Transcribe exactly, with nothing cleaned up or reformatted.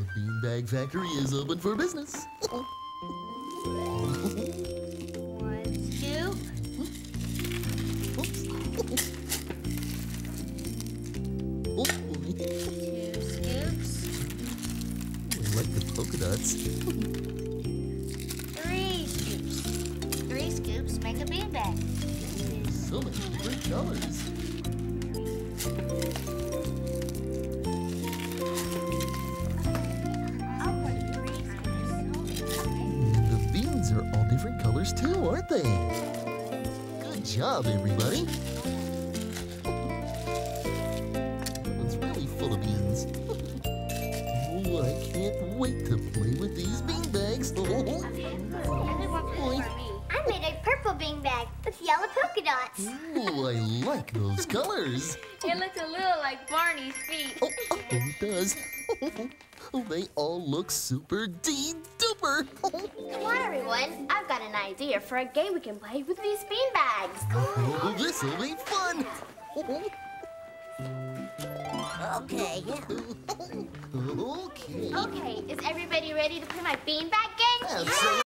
beanbag factory is open for business. One scoop. Two scoops. I like the polka dots. Three scoops. Three scoops make a beanbag. So many different colors. The beans are all different colors too, aren't they? Good job, everybody. It's really full of beans. Oh, I can't wait to play with these beanbags. I made a purple beanbag with yellow polka dots. Ooh, I like those colors. It looks a little like Barney's feet. Oh, oh, it does. Oh, they all look super dee-duper. Come on, everyone. I've got an idea for a game we can play with these beanbags. Oh, this'll be fun. Okay. Okay. Okay, is everybody ready to play my beanbag game? Absolutely.